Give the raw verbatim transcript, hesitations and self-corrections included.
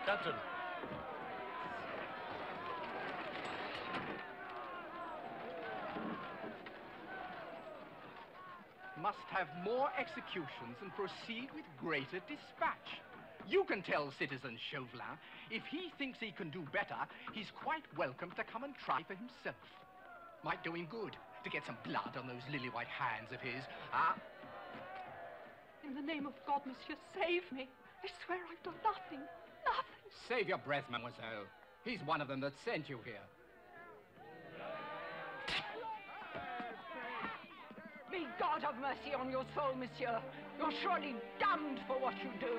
Captain. Must have more executions and proceed with greater dispatch. You can tell Citizen Chauvelin, if he thinks he can do better, he's quite welcome to come and try for himself. Might do him good to get some blood on those lily-white hands of his. Ah. In the name of God, monsieur, save me. I swear I've done nothing. Nothing. Save your breath, mademoiselle. He's one of them that sent you here. May God have mercy on your soul, monsieur. You're surely damned for what you do.